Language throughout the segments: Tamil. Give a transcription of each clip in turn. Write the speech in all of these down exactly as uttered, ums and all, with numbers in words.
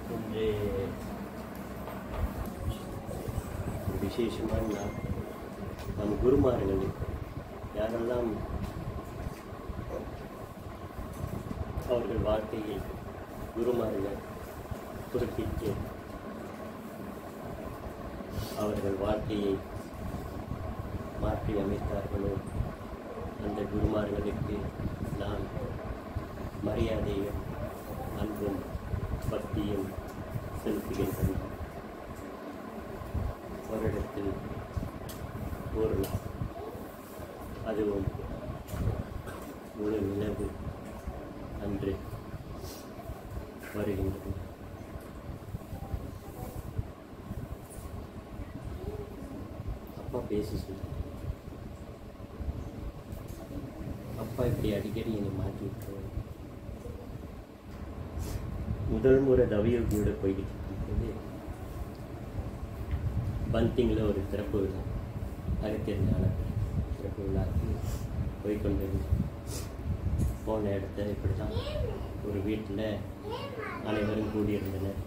இன்று விசேஷமான நாள். நம் குருமார்கள் யாரெல்லாம் அவர்கள் வாழ்க்கையில் குருமார்கள் குறிப்பிட்டு அவர்கள் வாழ்க்கையை மாற்றி அமைத்தார்களோ அந்த குருமார்களுக்கு நான் மரியாதையும் அன்பும் பக்தியும் செலுத்துகின்றன. வருடத்தில் ஒரு நாள், அதுவும் முழு நிலவு அன்று வருகின்றது. அப்பா பேசி சொல்ல, அப்பா இப்படி அடிக்கடி என்னை மாற்றி விட்டுருவாங்க. முதல் முறை தவயோகியோட போய்கிட்டு இருக்கும்போது பந்திங்கில் ஒரு திறப்பு விழா, அகத்தியர் ஞான திறப்பு விழாக்கு போய்கொண்டு போன இடத்த இப்படி தான் ஒரு வீட்டில் அனைவரும் கூடியிருந்தனர்.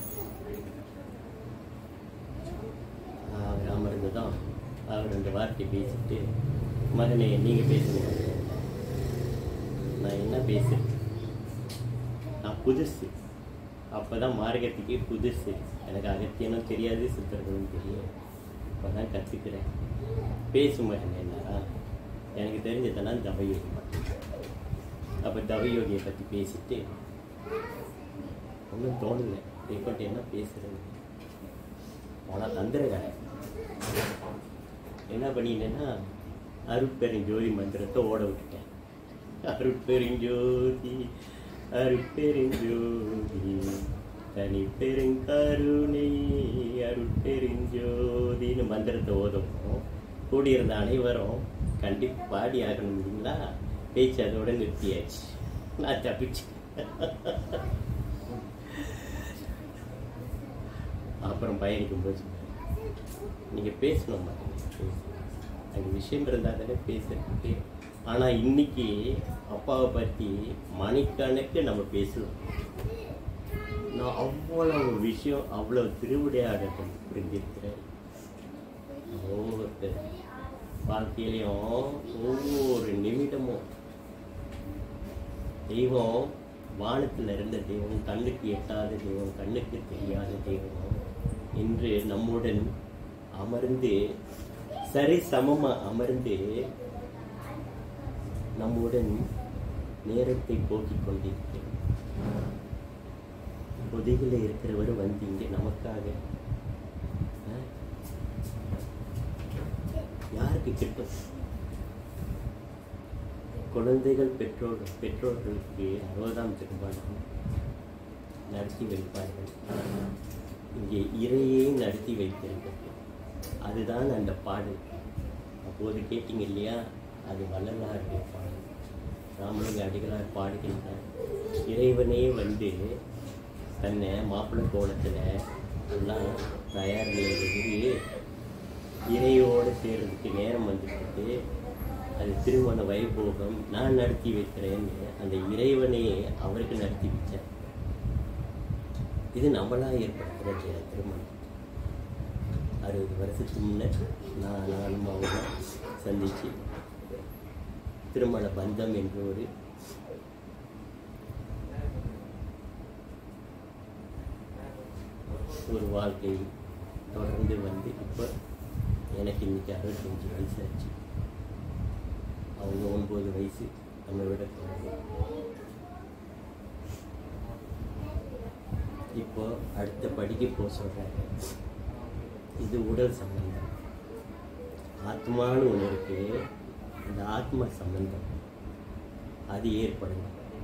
அவர் அமர்ந்து தான் அவர் ரெண்டு வார்த்தை பேசிட்டு, மகனே நீங்கள் பேசுங்க. நான் என்ன பேசுகிறேன், நான் புதுசு, அப்போ தான் மார்க்கத்துக்கே புதுசு, எனக்கு அகத்தியனும் தெரியாது சித்தர்களும் தெரியும், இப்போ தான் கற்றுக்கிறேன். பேசும் மகன் என்னடா, எனக்கு தெரிஞ்சதெல்லாம் தவயோகி மட்டும். அப்போ தவயோகியை பற்றி பேசிட்டு ஒன்றும் தோணலை, இப்போட்டு என்ன பேசுகிறேன்னு. ஆனால் தந்திரக்காரன் என்ன பண்ணினேன்னா அருட்பெருஞ்சோதி மந்திரத்தை ஓட விட்டுட்டேன். அருட்பெருஞ்சோதி அருட்பெருஞ்சோதி தனி பெருங்கருணை அருட்பெருஞ்சோதின்னு மந்திரத்தை ஓதவும் கூடியிருந்த அனைவரும் கண்டிப்பாக பாடி ஆகணும் இல்லைங்களா, பேச்சு அதோட நிறுத்தியாச்சு. நான் தப்பிச்சு அப்புறம் பயணிக்கும் போது நீங்கள் பேசணும் மாட்டேங்க, அந்த விஷயம் இருந்தால் தானே பேசுறதுக்கு. ஆனால் இன்னைக்கு அப்பாவை பற்றி மணிக்கணக்கு நம்ம பேசலாம். நான் அவ்வளவு விஷயம், அவ்வளவு திருவிடையாடல் புரிஞ்சிருக்கிறேன். ஒவ்வொருத்தர் வாழ்க்கையிலையும் ஒவ்வொரு நிமிடமும் தெய்வம், வானத்தில் இருந்த தெய்வம், கண்ணுக்கு எட்டாத தெய்வம், கண்ணுக்கு தெரியாத தெய்வம் இன்று நம்முடன் அமர்ந்து சரி சமமாக அமர்ந்து நம்முடன் நேரத்தை போக்கிக் கொண்டிருக்கிறேன். பொதியில் இருக்கிறவர் வந்து இங்கே நமக்காக யாருக்கு கிட்டும்? குழந்தைகள் பெற்றோர் பெற்றோர்களுக்கு அறுபதாம் திருமணம் நடத்தி வைப்பார்கள். இங்கே இறையே நடத்தி வைத்திருக்கிறது. அதுதான் அந்த பாடல். அப்போது கேட்டீங்க இல்லையா, அது வள்ளலாருடைய பாடல். ராமலிங்க அடிகளார் பாடுகின்றார். இறைவனே வந்து தன்னை மாப்பிள்ளை கோலத்தில் எல்லாம் தயார் நிலையிலிருந்து இறையோடு சேர்றதுக்கு நேரம் வந்துட்டு, அது திருமண வைபோகம் நான் நடத்தி வைக்கிறேன்னு அந்த இறைவனையே அவருக்கு நடத்தி வச்சார். இது நம்மளா ஏற்படுத்துகிற திருமணம். அறுபது வருஷத்துக்கு முன்னர் நான் நானும் அவங்க சந்தித்து திருமண பந்தம் என்ற ஒரு ஒரு வாழ்க்கை தொடர்ந்து வந்து இப்போ எனக்கு இன்னைக்கு அறுபத்தஞ்சு வயசு ஆச்சு. அவங்க ஒன்பது வயசு நம்ம விட குறைவு. இப்போ அடுத்த படிக்க போக சொல்கிறாங்க. இது உடல் சம்பந்தம். ஆத்மான்னு ஒன்று இருக்கு, அந்த ஆத்மா சம்பந்தம் அது ஏற்படும்.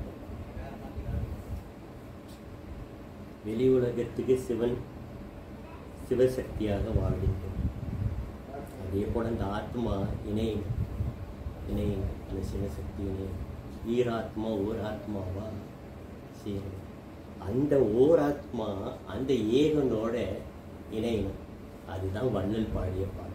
வெளி உலகத்துக்கு சிவன் சிவசக்தியாக வாழ்கின்றோம். அதே போல் அந்த ஆத்மா இணையும் இணையும் அந்த சிவசக்தி இணையும். ஈராத்மா ஓர் ஆத்மாவா சேரும். அந்த ஓர் ஆத்மா அந்த ஏகனோட இணையணும். அதுதான் வள்ளல் பாடிய பாடல்.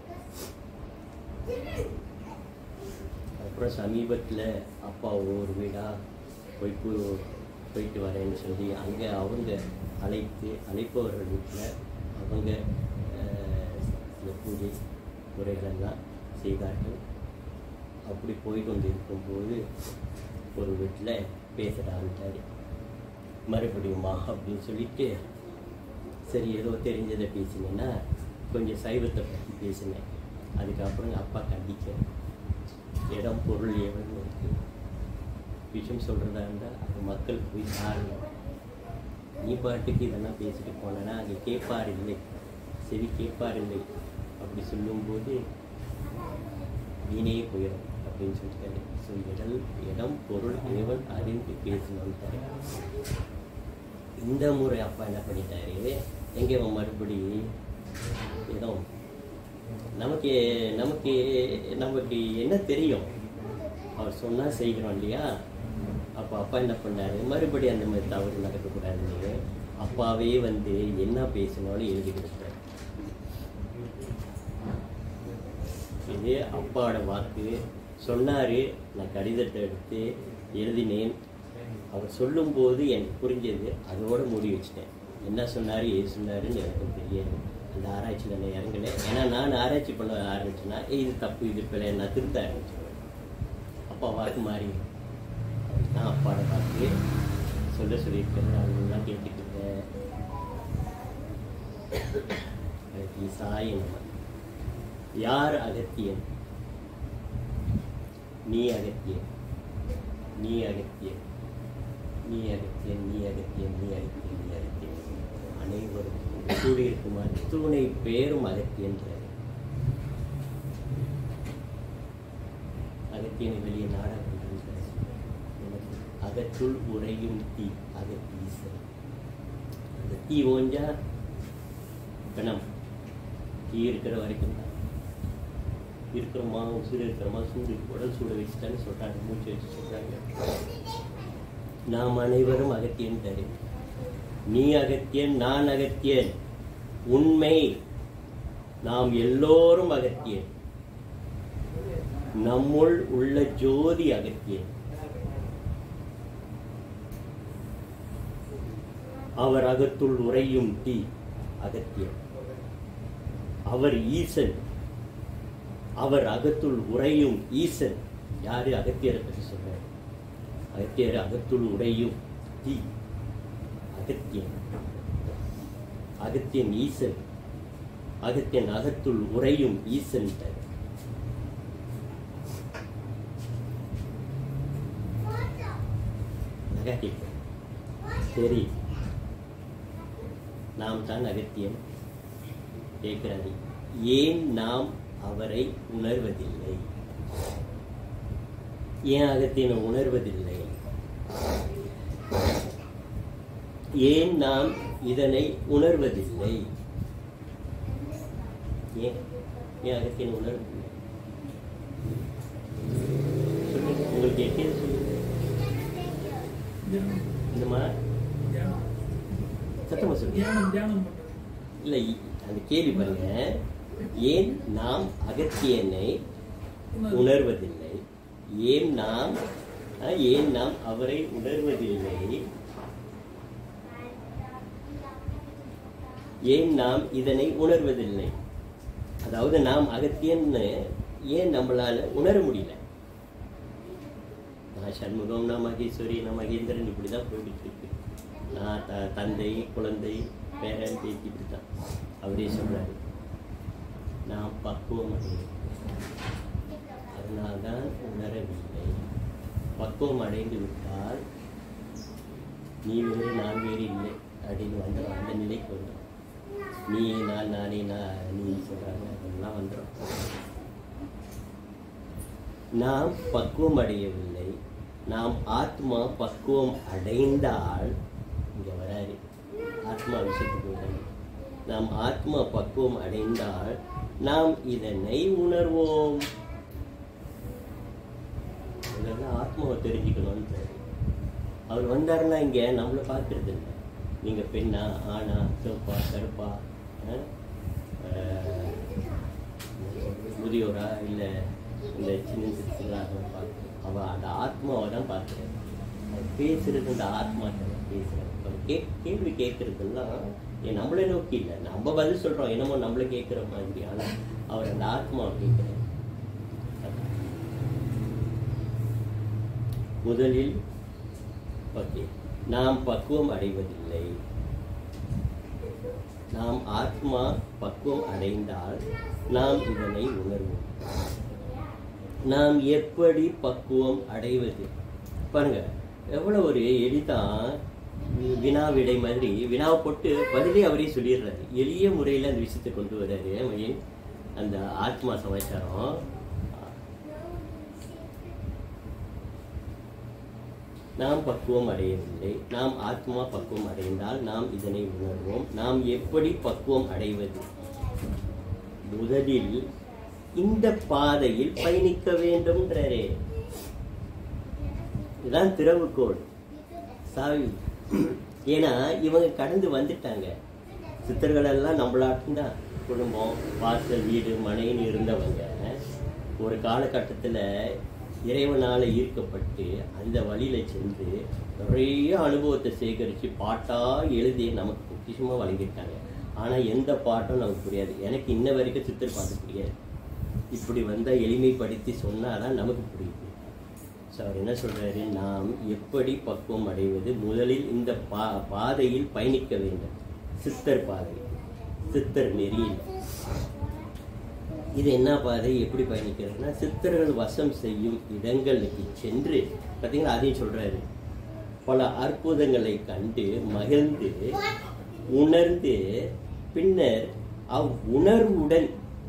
அப்புறம் சமீபத்தில் அப்பா ஒவ்வொரு வீடாக போய் போயிட்டு வரேன்னு சொல்லி அங்கே அவங்க அழைத்து அழைப்பவர்கள் வீட்டில் அவங்க சில பூஜை முறைகளெல்லாம் செய்தார்கள். அப்படி போய் கொண்டு இருக்கும்போது ஒரு வீட்டில் பேசுகிறான்ட்டார். மறுபடியுமா அப்படின்னு சொல்லிட்டு, சரி ஏதோ தெரிஞ்சதை பேசினேன்னா கொஞ்சம் சைவத்தை பற்றி பேசினேன். அதுக்கப்புறம் அப்பா கண்டிக்க இடம் பொருள் எவ்வளோ இருக்குது, விஷயம் சொல்கிறதா இருந்தால் அது மக்கள் போய் சாருங்க. நீ பாட்டுக்கு இதெல்லாம் பேசிட்டு போனேன்னா அங்கே கேட்பார் இல்லை, சரி கேட்பார் இல்லை. அப்படி சொல்லும்போது வீணே போயிடும் அப்படின்னு சொல்லிட்டாரு. ஸோ இடம் இடம் பொருள் ஏவல் அறிந்து பேசணும்ட்டாரு. இந்த முறை அப்பா என்ன பண்ணிட்டாரு, எங்கே மறுபடி ஏதோ நமக்கு நமக்கு நமக்கு என்ன தெரியும், அவர் சொன்னால் செய்கிறோம் இல்லையா. அப்போ அப்பா என்ன பண்ணாரு, மறுபடி அந்த மாதிரி தவறு நடக்கக்கூடாதுன்னு அப்பாவே வந்து என்ன பேசணும்னு எழுதி கொடுத்தாரு. இது அப்பாவோட வாக்கு. சொன்னார், நான் கடிதத்தை எடுத்து எழுதினேன். அவர் சொல்லும்போது எனக்கு புரிஞ்சது, அதோடு மூடி வச்சுட்டேன். என்ன சொன்னார் ஏது சொன்னாருன்னு எனக்கு தெரியாது. அந்த ஆராய்ச்சியில் நான் இறங்கலை. ஏன்னா நான் ஆராய்ச்சி பண்ண ஆரம்பிச்சேன்னா இது தப்பு இது பிள்ளை நான் திருத்த ஆரம்பிச்சிடுவேன். அப்பா வாக்கு மாறி நான் அப்பாவோட வாக்கு சொல்ல சொல்லியிருக்கேன். அவங்களாம் கேட்டுக்கிட்டேன். சாய் நம்ம யார் அகத்தியன்? நீ அகத்தியன், நீ அகத்தியன், நீ அகத்தியன், நீ அகத்தியன், நீ அகத்தியன், நீ அகத்தியன். அனைவரும் கூடியிருக்கும் அத்துணை பேரும் அகத்தியன்றார். அகத்தியனை வெளியே நாடாக அகத்துள் உறையும் தீ அகத்தீசன். அந்த தீ ஓஞ்சா கணம் தீ இருக்கிற வரைக்கும் தான் இருக்கிறோமா, உசுறு இருக்கிறோமா, சூடு உடல் சூட வச்சுட்டான்னு சொல்கிறாங்க, மூச்சு வச்சு சொல்கிறாங்க. நாம் அனைவரும் அகத்தியன் தரு. நீ அகத்தியன், நான் அகத்தியன். உண்மை, நாம் எல்லோரும் அகத்தியன். நம்முள் உள்ள ஜோதி அகத்தியன். அவர் அகத்துள் உறையும் தீ அகத்தியன். அவர் ஈசன், அவர் அகத்துள் உறையும் ஈசன். யாரு? அகத்தியரை பற்றி சொல்றாரு. அகத்தியர் அகத்துள் உறையும் தீ அகத்தியன். அகத்தியன் ஈசன். அகத்தியன் அகத்துள் உறையும் ஈசன். சரி, நாம் தான் அகத்தியன். கேட்கிறாரு, ஏன் நாம் அவரை உணர்வதில்லை? ஏன் அகத்தியனை உணர்வதில்லை? ஏன் நாம் இதனை உணர்வதில்லை? ஏன் ஏன் அகத்தியனை உணர்வதில்லை? சொல்லுங்க, உங்களுக்கு எட்டியது சொல்லுங்க. இந்தமா சத்தமா சொல்லுங்க. இல்லை, அந்த கேள்வி பாருங்க. ஏன் நாம் அகத்தியனை உணர்வதில்லை? ஏன் நாம் ஏன் நாம் அவரை உணர்வதில்லை? ஏன் நாம் இதனை உணர்வதில்லை? அதாவது நாம் அகத்தியன்னு ஏன் நம்மளால உணர முடியல? நான் சண்முகம், நான் மகேஸ்வரி, நான் மகேந்திரன், இப்படிதான் போயிட்டு இருக்கு. நான் த தந்தை குழந்தை பேரன் பேத்தி, இப்படிதான். அவரே சொல்றாரு, நான் பக்குவம் அடையும், அதனால்தான் உணரவில்லை. பக்குவம் அடைந்து விட்டால் நீ வேறு நான் வேறு இல்லை அப்படின்னு வந்துடும். அந்த நிலைக்கு வந்துடும். நீ நான் நானே நான் நீ சொல்றாங்க, அதெல்லாம் வந்துடும். நாம் பக்குவம் அடையவில்லை. நாம் ஆத்மா பக்குவம் அடைந்தால், இங்கே வராது ஆத்மா விஷயத்துக்கு வராது. நாம் ஆத்மா பக்குவம் அடைந்தால் நாம் இதனை உணர்வோம். இதெல்லாம் ஆத்மாவை தெரிஞ்சுக்கணும்னு அவர் வந்தாருன்னா இங்கே நம்மளை பார்க்கறது இல்லை. நீங்கள் பெண்ணா ஆனா சிவப்பா கருப்பா முதியோரா இல்லை இந்த சின்ன சிறுலாம் பார்க்க அவள் அந்த ஆத்மாவை தான் பார்க்குறேன். அவர் பேசுறது இந்த ஆத்மா தான் பேசுகிறேன். அவர் கே கேள்வி கேட்கறதுலாம் நம்மளே நோக்கி இல்லை, நம்ம பதில் சொல்றோம் என்னமோ நம்மள கேட்கிற மாதிரி. ஆனா அவர் அந்த ஆத்மாவை கேட்கிறார். முதலில் ஓகே, நாம் பக்குவம் அடைவதில்லை. நாம் ஆத்மா பக்குவம் அடைந்தால் நாம் இதனை உணர்வோம். நாம் எப்படி பக்குவம் அடைவது? பாருங்க எவ்வளவு ஒரு எளிதான் வினா விடை மாதிரி. வினாவை போட்டு பதிலே அவரே சொல்லிடுறாரு. எளிய முறையில் அந்த விஷயத்தை கொண்டு வர்றாரு. அந்த ஆத்மா சமாச்சாரம். நாம் பக்குவம் அடையவில்லை. நாம் ஆத்மா பக்குவம் அடைந்தால் நாம் இதனை உணர்வோம். நாம் எப்படி பக்குவம் அடைவது? முதலில் இந்த பாதையில் பயணிக்க வேண்டும்ன்றாரே. இதுதான் திறவுகோள், சாவி. ஏன்னா இவங்க கடந்து வந்துட்டாங்க. சித்தர்கள் எல்லாம் நம்மளாட்டுதான் குடும்பம், வாசல், வீடு, மனைன்னு இருந்தவங்க ஒரு காலகட்டத்தில் இறைவனால ஈர்க்கப்பட்டு அந்த வழியில சென்று நிறைய அனுபவத்தை சேகரித்து பாட்டா எழுதி நமக்கு பொக்கிஷமா வழங்கிட்டாங்க. ஆனா எந்த பாட்டும் நமக்கு புரியாது. எனக்கு இன்ன வரைக்கும் சித்தர் பாட்டு புரியாது. இப்படி வந்தா எளிமைப்படுத்தி சொன்னாதான் நமக்கு புரியுது. ஸோ அவர் என்ன சொல்றாரு, நாம் எப்படி பக்குவம் அடைவது? முதலில் இந்த பா பாதையில் பயணிக்க வேண்டும். சித்தர் பாதை, சித்தர் நெறியில். இது என்ன பாதை, எப்படி பயணிக்கிறதுனா சித்தர்கள் வசம் செய்யும் இடங்களுக்கு சென்று, பார்த்தீங்கன்னா அதையும் சொல்றாரு, பல அற்புதங்களை கண்டு மகிழ்ந்து உணர்ந்து பின்னர் அவ் உணர்வுடன்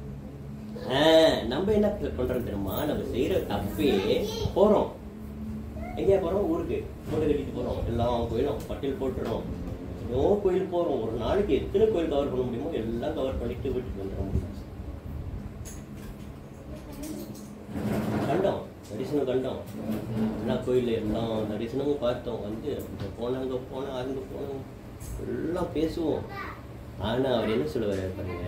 நம்ம என்ன பண்றோம் தெரியுமா, நம்ம செய்யற தப்பே போறோம். எங்கேயா போறோம்? ஊருக்கு மூட்டை கட்டிட்டு போறோம். எல்லாம் கோயிலும் பட்டியல் போட்டுறோம். எவ்வளோ கோயில் போறோம். ஒரு நாளைக்கு எத்தனை கோயில் கவர் பண்ண முடியுமோ எல்லாம் கவர் பண்ணிட்டு வீட்டுக்கு வந்துட முடியும். கண்டோம், தரிசனம் கண்டோம். எல்லா கோயில எல்லாம் தரிசனமும் பார்த்தோம். வந்து போனாங்க போனோம், அங்கே போனோம், எல்லாம் பேசுவோம். ஆனா அவர் என்ன சொல்லுவாரு பாருங்க,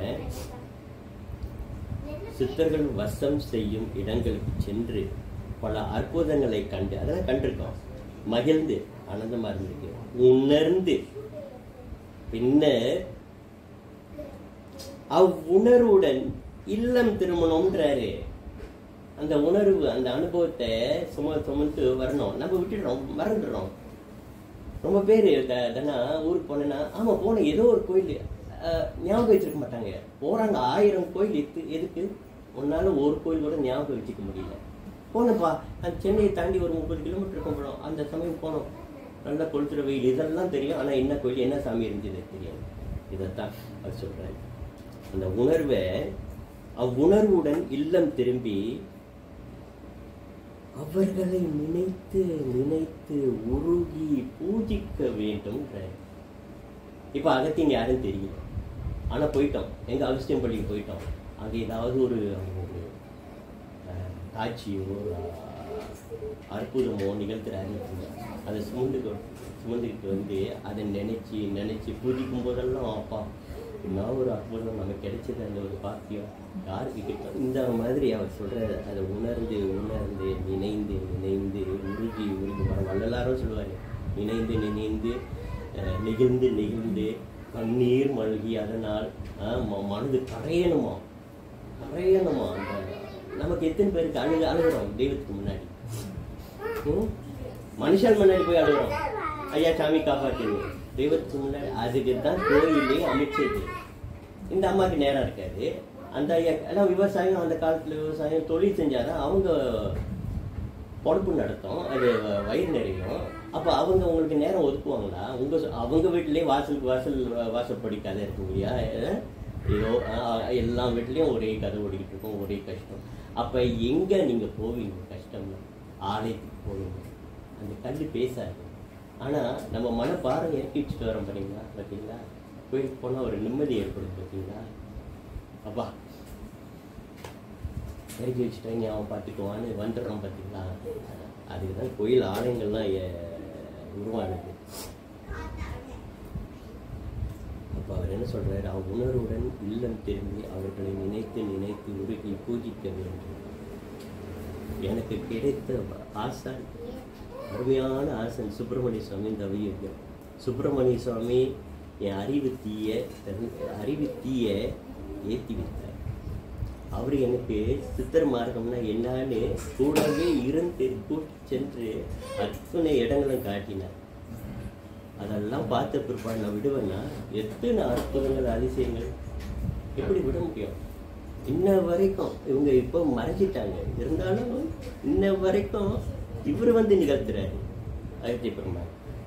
சித்தர்கள் வசம் செய்யும் இடங்களுக்கு சென்று பல அற்புதங்களை கண்டு, அதெல்லாம் கண்டிருக்கோம், மகிழ்ந்து ஆனந்தமா இருந்திருக்கு, உணர்ந்து பின்னர் அவ்வுணர்வுடன் இல்லம் திருமணம்ன்றாரு. அந்த உணர்வு, அந்த அனுபவத்தை சும சுமந்து வரணும். நம்ம விட்டுடுறோம், மறந்துடுறோம். ரொம்ப பேர் தானே ஊருக்கு போனேன்னா, ஆமா போன ஏதோ ஒரு கோயில் ஞாபகம் வச்சிருக்க மாட்டாங்க. போறாங்க ஆயிரம் கோயில். எது எதுக்கு ஒன்னால ஒரு கோயில் கூட ஞாபகம் வச்சுக்க முடியல. போனப்பா அந்த சென்னையை தாண்டி ஒரு முப்பது கிலோமீட்டர் இருக்கும் போனோம். அந்த சமயம் போனோம், நல்லா கொளுத்துற வெயில், இதெல்லாம் தெரியும். ஆனா என்ன கோயில் என்ன சாமி இருந்தது தெரியாது. இதைத்தான் அவர் சொல்றாரு. அந்த உணர்வை அவ்வுணர்வுடன் இல்லம் திரும்பி அவர்களை நினைத்து நினைத்து உருகி பூஜிக்க வேண்டும். இப்ப அகத்தின் யாரும் தெரியல, ஆனா போயிட்டோம். எங்க அகஸ்தியம் பள்ளிக்கு போயிட்டோம். அங்க ஏதாவது ஒரு ஒரு காட்சியோ அற்புதமோ நிகழ்த்துறாரு. அதை சுமந்து சுமந்துக்கிட்டு வந்து அதை நினைச்சு நினைச்சு பூஜிக்கும் போதெல்லாம் அப்பா என்ன ஒரு அற்புதம் நமக்கு கிடைச்சது, அந்த ஒரு பாக்கியம் யாருக்கு கிட்ட. இந்த மாதிரி அவர் சொல்ற அதை உணர்ந்து உணர்ந்து நினைந்து நினைந்து உருகி உருகி வர வள்ளலாரும் சொல்லுவாரு, நினைந்து நினைந்து நெகிழ்ந்து நெகிழ்ந்து கண்ணீர் மல்கி அதனால் மனது கரையணுமா கரையணுமா. அந்த நமக்கு எத்தனை பேருக்கு அழுகு அழுகிறோம் தெய்வத்துக்கு முன்னாடி, மனுஷன் முன்னாடி போய் அழுகிறோம், ஐயா சாமி காப்பாற்றுது. தெய்வத்துக்கு முன்னாடி அதுக்கு தான் கோயிலே அமைச்சது. இந்த அம்மாவுக்கு நேரம் இருக்காது. அந்த ஐயா எல்லாம் விவசாயம், அந்த காலத்துல விவசாயம் தொழில் செஞ்சாதான் அவங்க பொழப்பு நடத்தும், அது வயிறு நிறையும். அப்போ அவங்க உங்களுக்கு நேரம் ஒதுக்குவாங்களா? உங்க அவங்க வீட்டிலேயே வாசலுக்கு வாசல் வாசப்படி கதை இருக்கும் இல்லையா? ஏதோ எல்லா வீட்லேயும் ஒரே கதை ஓடிக்கிட்டு இருக்கும், ஒரே கஷ்டம். அப்போ எங்கே நீங்கள் போவீங்க? கஷ்டம்னா ஆலயத்துக்கு போவீங்க. அந்த கல் பேசாது. ஆனால் நம்ம மனப்பாரம் இறக்கி வச்சுட்டு வரோம் பார்த்தீங்களா பார்த்தீங்களா கோயிலுக்கு போனால் ஒரு நிம்மதி ஏற்படும் பார்த்தீங்களா? அப்பா இறக்கி வச்சுட்டாங்க, அவன் பார்த்துக்குவான்னு வந்துடுறோம் பார்த்தீங்களா? அதுக்கு தான் கோயில் ஆலயங்கள்லாம் உருவானது. அப்போ அவர் என்ன சொல்றாரு, அவன் உணர்வுடன் இல்லம் திரும்பி அவர்களை நினைத்து நினைத்து உருகி பூஜிக்க வேண்டும். எனக்கு கிடைத்த ஆசான், அருமையான ஆசன் சுப்பிரமணிய சுவாமி தவியம். சுப்பிரமணிய சுவாமி என் அறிவு தீய அறிவு தீய ஏற்றி விட்டார். அவர் எனக்கு சித்தர் மார்க்கம்னா என்னன்னு கூடவே இருந்து கூட்டி சென்று அத்தனை இடங்களும் காட்டினார். அதெல்லாம் பார்த்த பிற்பாடு நான் விடுவேன்னா எத்தனை அற்புதங்கள் அதிசயங்கள் எப்படி விட முடியும்? இன்ன வரைக்கும் இவங்க இப்போ மறைச்சிட்டாங்க, இருந்தாலும் இன்ன வரைக்கும் இவர் வந்து நிகழ்த்துறாரு. அகத்திய பெருமாள்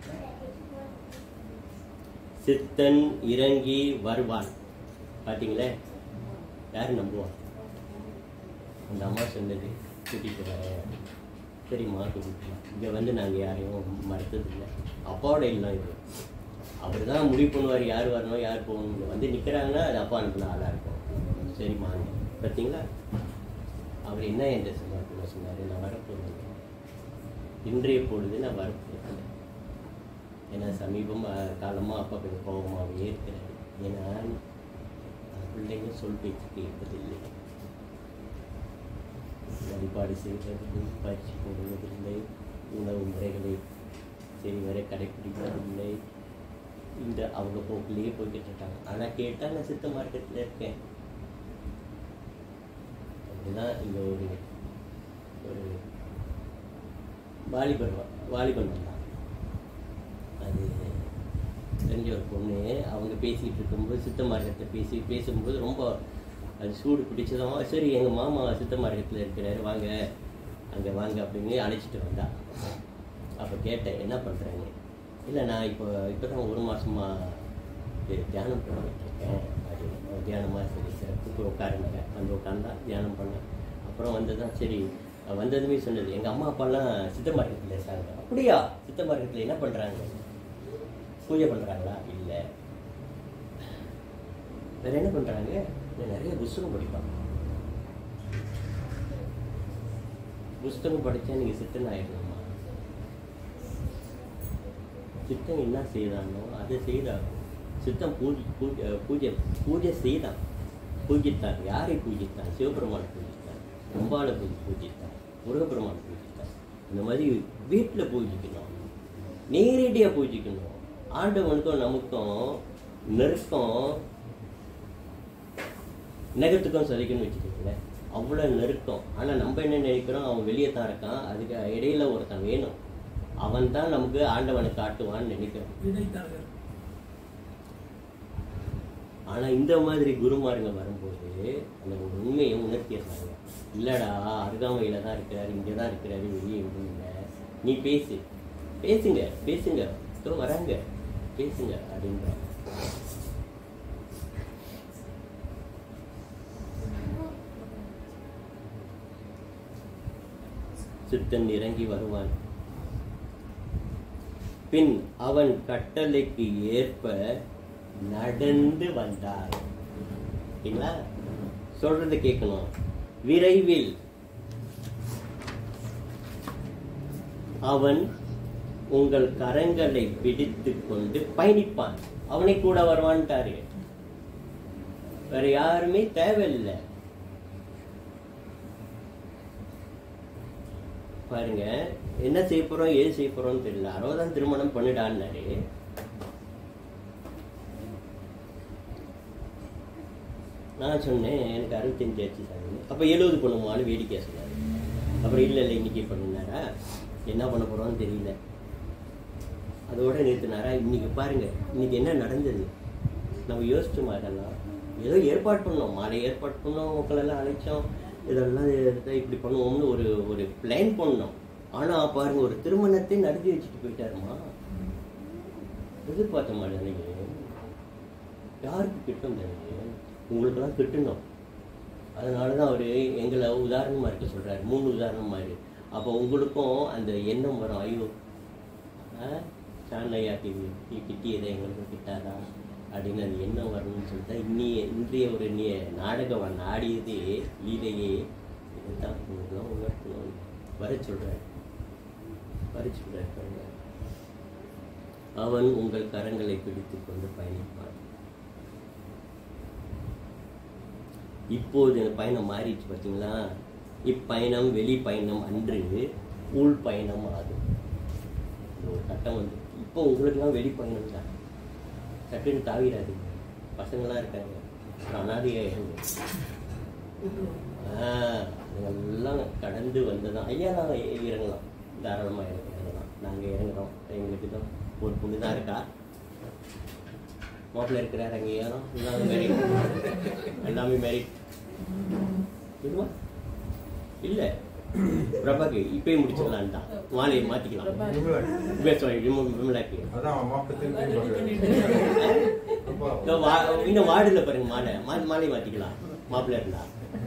சித்தன் இறங்கி வருவான். பார்த்தீங்களே, யாரு நம்புவான்? அந்த அம்மா சொன்னது கூட்டிட்டு வர சரிம்மா கூட்டிட்டு இங்கே வந்து நாங்கள் யாரையும் மறுத்ததில்லை. அப்பாவோட இல்லை இது. அவர் தான் முடிவு பண்ணுவார் யார் வரணும் யார் போகணும். வந்து நிற்கிறாங்கன்னா அது அப்பா அனுப்பின ஆளாக இருக்கும். சரிம்மா பார்த்தீங்களா, அவர் என்ன என்ற சொன்னார் சொன்னார் நான் வரப்போகிறேன். இன்றைய பொழுது நான் வரப்போகிறேன். ஏன்னா சமீபம் காலமாக அப்பா கொஞ்சம் கோபமாகவே இருக்கிறாரு. ஏன்னா பிள்ளைங்க சொல் பேச்சு கேட்பதில்லை, வழிபாடு செய்வதில்லை, பயிற்சி போடுவதில்லை, உணவு முறைகளை சரிவரை கடைப்பிடிப்பதில்லை. இந்த அவங்க போக்கிலேயே போய்கிட்டு இருக்காங்க. ஆனால் கேட்டால் நான் சித்த மார்க்கெட்டில் இருக்கேன். அப்படிதான் இங்கே ஒரு ஒரு வாலிபர் வாலிபன் வந்தான். அது தெரிஞ்ச ஒரு பொண்ணு. அவங்க பேசிகிட்டு இருக்கும்போது சித்த மார்க்கத்தை பேசி பேசும்போது ரொம்ப அது சூடு பிடிச்சதான். சரி எங்கள் மாமா சித்த மார்க்கத்தில் இருக்கிறாரு, வாங்க அங்கே வாங்க அப்படின்னு அழைச்சிட்டு வந்தா. அப்போ கேட்டேன் என்ன பண்ணுறாங்க. இல்லை நான் இப்போ இப்போ தான் ஒரு மாதமாக தியானம் பண்ணிட்டுருக்கேன் அப்படின்னு. தியானமாக சரி சிறப்பு உட்காருங்க. வந்து உட்காந்தா தியானம் பண்ணேன். அப்புறம் வந்து தான் சரி வந்ததுமே சொன்னது எங்கள் அம்மா அப்பாலாம் சித்த மார்க்கத்தில் இருக்காங்க. அப்படியா? சித்த மார்க்கத்தில் என்ன பண்ணுறாங்க? பூஜை பண்ணுறாங்களா? இல்லை. வேறு என்ன பண்ணுறாங்க? நிறைய புஸ்தகம் படிப்பாங்க. புஸ்தகம் படித்தா நீங்கள் சித்தன் ஆகிடணுமா? சித்தன் என்ன செய்தானோ அதை செய்தாங்க. சித்தம் பூஜை பூஜை பூஜை பூஜை செய்தான், பூஜித்தான். யாரை பூஜித்தான்? சிவபெருமானை பூஜித்தான், அம்பாளை பூஜை பூஜித்தான், முருகப்பெருமானை பூஜித்தான். இந்த மாதிரி வீட்டில் பூஜிக்கணும், நேரடியாக பூஜிக்கணும். ஆண்டவனுக்கும் நமக்கும் நெருக்கம் நெகத்துக்கும் சதிக்கணும்னு வச்சுக்கோங்களேன். அவ்வளோ நெருக்கம். ஆனால் நம்ம என்ன நினைக்கிறோம், அவன் வெளியே தான் இருக்கான், அதுக்கு இடையில ஒருத்தன் வேணும், அவன் தான் நமக்கு ஆண்டவனை காட்டுவான்னு நினைக்கிறோம். ஆனால் இந்த மாதிரி குருமாருங்க வரும்போது அந்த ஒரு உண்மையை உணர்த்திடுறாங்க. இல்லைடா, அருகாமையில் தான் இருக்கிறாரு, இங்கே தான் இருக்கிறாரு, வெளியே எதுவும் இல்லை, நீ பேசு பேசுங்க பேசுங்க வராங்க பேசுங்க அப்படின்றாங்க. சித்தன் இறங்கி வருவான். பின் அவன் கட்டளைக்கு ஏற்ப நடந்து வந்தார். சொல்றது கேட்கணும். விரைவில் அவன் உங்கள் கரங்களை பிடித்து கொண்டு பயணிப்பான். அவனை கூட வருவான்ட்டாரு. வேற யாருமே தேவையில்லை. பாருங்க, என்ன செய்ய போறோம் ஏது செய்ய போறோம்னு தெரியல. அறுபதாம் திருமணம் பண்ணிடான்னாரு. நான் சொன்னேன் எனக்கு அறுபத்தஞ்சு ஆச்சு சார். அப்ப எழுபது பண்ணுமான்னு வேடிக்கையா சொன்னாரு. அப்புறம் இல்லை இல்லை இன்னைக்கு பண்ணினாரா, என்ன பண்ண போறோம்னு தெரியல, அதோட நிறுத்தினாரா. இன்னைக்கு பாருங்க இன்னைக்கு என்ன நடந்தது நம்ம யோசிச்சோமா? அதெல்லாம் ஏதோ ஏற்பாடு பண்ணோம், மாலை ஏற்பாடு பண்ணோம், மக்களெல்லாம் அழைச்சோம், இதெல்லாம் இப்படி பண்ணுவோம்னு ஒரு ஒரு பிளான் பண்ணோம். ஆனா பாருங்க ஒரு திருமணத்தை நடத்தி வச்சுட்டு போயிட்டாருமா. எதிர்பார்த்த மாதிரி அன்னைக்கு யாருக்கு கிட்டும் தானே, உங்களுக்கெல்லாம் கிட்டணும். அதனாலதான் அவரு எங்களை உதாரணமா இருக்க சொல்றாரு, மூணு உதாரணம் மாதிரி. அப்போ உங்களுக்கும் அந்த எண்ணம் வரும், ஐயோ சாண்டையா டிவி கிட்டியதை எங்களுக்கும் கிட்டாதா அப்படின்னு அந்த எண்ணம் வரணும்னு சொல்லிட்டு இன்னிய இன்றைய ஒரு நீ நாடகம் ஆடியதே லீலையே இதுதான் உங்களுக்குலாம் உணர்த்தணும் வர சொல்றாரு வர சொல்றாரு. அவன் உங்கள் கரங்களை பிடித்து கொண்டு பயணிப்பான். இப்போது பயணம் மாறிடுச்சு பார்த்தீங்களா. இப்பயணம் வெளி பயணம் அன்று உள் பயணம் ஆகும். ஒரு கட்டம் வந்து இப்போ உங்களுக்குலாம் வெளிப்பயணம் தான். சட்டுன்னு தாவிடாதீங்க. பசங்களாம் இருக்காங்க, அனாதையாக அதுங்கெல்லாம் கடந்து வந்ததான். ஐயா நாங்கள் இறங்கலாம், தாராளமாக இறங்கலாம். நாங்கள் இறங்குறோம். எங்களுக்கு தான் ஒரு பொண்ணு தான் இருக்கா, மாப்பிள்ள இருக்கிறார். அங்கே ஏறோம், எல்லாமே மேரிட், எல்லாமே மேரிட். இதுவா இல்லை பிரபாக்கு இப்பயே முடிச்சிடலான் தான். மாலையை மாற்றிக்கலாம். விமலாக்கு இன்னும் வார்டில் பாருங்க, மாலை மாலையை மாற்றிக்கலாம். மாப்பிள்ள இருந்தா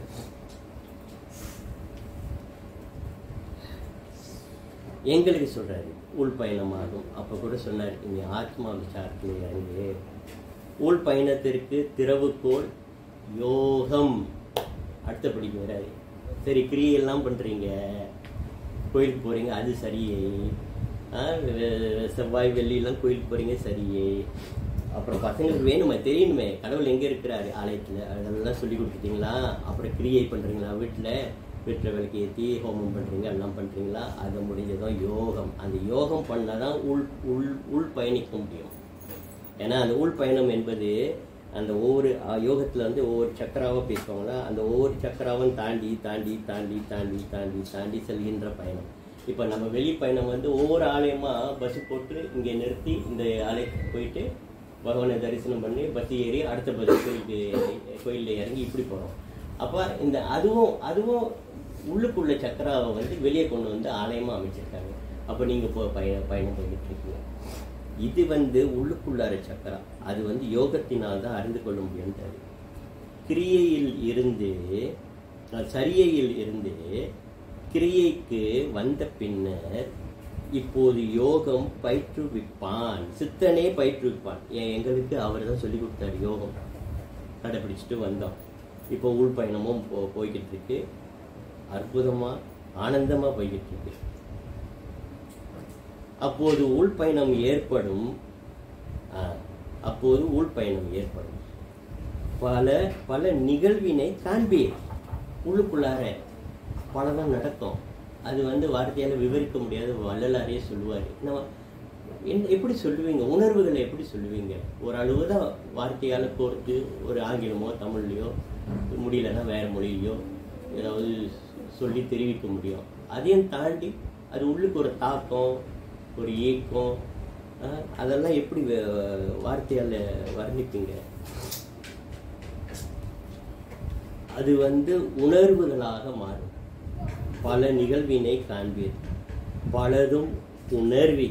எங்களுக்கு சொல்றாரு உள் பயணமாகும். அப்ப கூட சொன்னார், இங்க ஆத்மா விசாரத்தில் இறங்கு. உள் பயணத்திற்கு திறவுகோல் யோகம். அடுத்தபடிக்கு வராது. சரி, கிரியெல்லாம் பண்றீங்க, கோயிலுக்கு போறீங்க, அது சரியே. செவ்வாய் வெள்ளியெல்லாம் கோயிலுக்கு போறீங்க, சரியே. அப்புறம் பசங்களுக்கு வேணுமே, தெரியணுமே கடவுள் எங்க இருக்கிறாரு ஆலயத்துல, அதெல்லாம் சொல்லி கொடுத்துட்டீங்களா? அப்புறம் கிரியை பண்றீங்களா? வீட்டுல வீட்டில் விளக்கு ஏற்றி ஹோமம் பண்ணுறீங்க, எல்லாம் பண்ணுறீங்களா? அது முடிஞ்சதும் யோகம். அந்த யோகம் பண்ணாதான் உள் உள் உள் பயணிக்க முடியும். ஏன்னா அந்த உள் பயணம் என்பது அந்த ஒவ்வொரு யோகத்தில் வந்து ஒவ்வொரு சக்கராவாக பேசுவாங்களா, அந்த ஒவ்வொரு சக்கராவும் தாண்டி தாண்டி தாண்டி தாண்டி தாண்டி தாண்டி செல்கின்ற பயணம். இப்போ நம்ம வெளி பயணம் வந்து ஒவ்வொரு ஆலயமாக பஸ்ஸு போட்டு இங்கே நிறுத்தி இந்த ஆலயத்துக்கு போயிட்டு பகவானை தரிசனம் பண்ணி பஸ் ஏறி அடுத்த பஸ் கோயிலுக்கு கோயிலில் இறங்கி இப்படி போகிறோம். அப்போ இந்த அதுவும் அதுவும் உள்ளுக்குள்ள சக்கராவை வந்து வெளியே கொண்டு வந்து ஆலயமாக அமைச்சிருக்காங்க. அப்போ நீங்கள் போ பய பயணம் போய்கிட்டு இருக்கீங்க. இது வந்து உள்ளுக்குள்ளார சக்கரா, அது வந்து யோகத்தினால் தான் அறிந்து கொள்ள முடியுன்றது. கிரியையில் இருந்து சரியையில் இருந்து கிரியைக்கு வந்த பின்னர் இப்போது யோகம் பயிற்றுவிப்பான், சித்தனே பயிற்றுவிப்பான். எங்களுக்கு அவர் தான் சொல்லி கொடுத்தாரு யோகம், கடைபிடிச்சிட்டு வந்தோம். இப்போ உள் பயணமும் போ போய்கிட்டு இருக்கு. அற்புதமா ஆனந்தமா போய்கிட்டு இருக்கு. அப்போது உள் பயணம் ஏற்படும். அப்போது உள் பயணம் ஏற்படும் பல பல நிகழ்வினை காண்பீர். உள்ளுக்குள்ளார பலதான் நடக்கும். அது வந்து வார்த்தையால விவரிக்க முடியாது. வள்ளலாரையே சொல்லுவாரு. நம்ம என்ன எப்படி சொல்லுவீங்க? உணர்வுகளை எப்படி சொல்லுவீங்க? ஒரு அளவு தான் வார்த்தையால கோர்த்து ஒரு ஆங்கிலமோ தமிழ்லையோ, முடியலன்னா வேற மொழியிலையோ ஏதாவது சொல்லி தெரிவிக்க முடியும். அதையும் தாண்டி அது உள்ளுக்கு ஒரு தாக்கம், ஒரு ஏக்கம், அதெல்லாம் எப்படி வார்த்தையால வர்ணிப்பீங்க? அது வந்து உணர்வுகளாக மாறும். பல நிகழ்வினை காண்பீர், பலதும் உணர்வி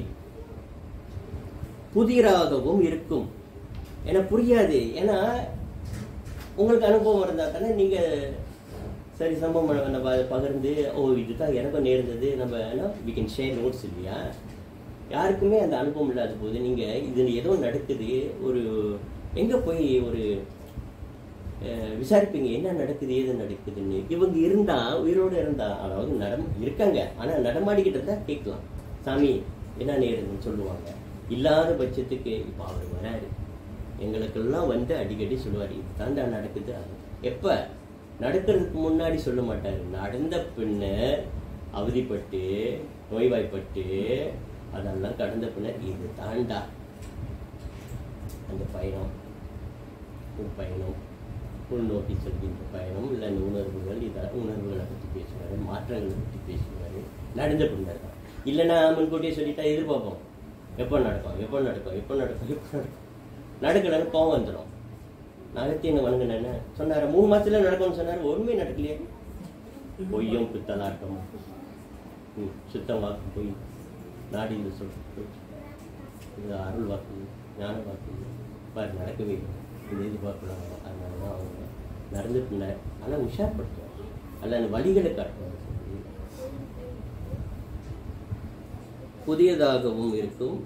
புதிராகவும் இருக்கும். ஏன்னா புரியாது. ஏன்னா உங்களுக்கு அனுபவம் இருந்தா தானே நீங்க சரி சம்பவம் நம்ம பகிர்ந்து, ஓ இதுதான் எனக்கும் நேர்ந்தது, நம்ம வி கேன் ஷேர் நோட்ஸ் இல்லையா? யாருக்குமே அந்த அனுபவம் இல்லாத போது நீங்க இது ஏதோ நடக்குது, ஒரு எங்க போய் ஒரு விசாரிப்பீங்க என்ன நடக்குது ஏது நடக்குதுன்னு. இவங்க இருந்தா உயிரோடு இருந்தா, அதாவது நடம் இருக்காங்க ஆனா நடமாடிக்கிட்டு இருந்தா கேட்கலாம், சாமி என்ன நேருதுன்னு சொல்லுவாங்க. இல்லாத பட்சத்துக்கு இப்ப அவர் வராரு, எங்களுக்கெல்லாம் வந்து அடிக்கடி சொல்லுவார், இதுதான்டா நடக்குது. எப்ப நடக்கிறதுக்கு முன்னாடி சொல்ல மாட்டாரு, நடந்த பின்னர் அவதிப்பட்டு நோய்வாய்ப்பட்டு அதெல்லாம் கடந்த பின்னர் இது தாண்டா அந்த பயணம், ஒரு பயணம் உள்நோக்கி செல்கின்ற பயணம். இல்லை அந்த உணர்வுகள், இதெல்லாம் உணர்வுகளை பற்றி பேசுவார், மாற்றங்களை பற்றி பேசுவார். நடந்த பின்னர் தான். இல்லைன்னா முன்கூட்டியே சொல்லிட்டா எதிர்பார்ப்போம், எப்போ நடக்கும் எப்போ நடக்கும் எப்போ நடக்கும் எப்போ நடக்கும். நடக்கலன்னு கோவம் வந்துடும். நகர்த்தி என்ன வணங்கினேன்னு சொன்னார், மூணு மாசத்துல நடக்கும்னு சொன்னார், ஒண்ணுமே நடக்கலையே. பொய்யும் பித்தலாட்டம், ம் சுத்தம் வாக்கு பொய், நாடியில் சொல்லிட்டு இது அருள் வாக்கு ஞான வாக்கு பாரு நடக்கவே இல்லை. இது எதிர்பார்க்கலாம். அதனால தான் அவங்க நடந்து பின்னார். ஆனால் உஷார்படுத்துவார், அல்ல அந்த வழிகளை காட்டுவார். புதியதாகவும் இருக்கும்.